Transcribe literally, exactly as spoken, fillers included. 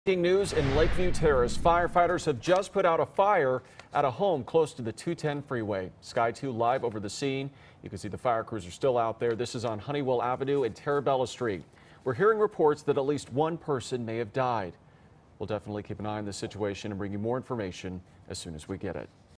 Breaking news in Lakeview Terrace. Firefighters have just put out a fire at a home close to the two ten freeway. Sky two live over the scene. You can see the fire crews are still out there. This is on Hunnewell Avenue and Terra Street. We're hearing reports that at least one person may have died. We'll definitely keep an eye on this situation and bring you more information as soon as we get it.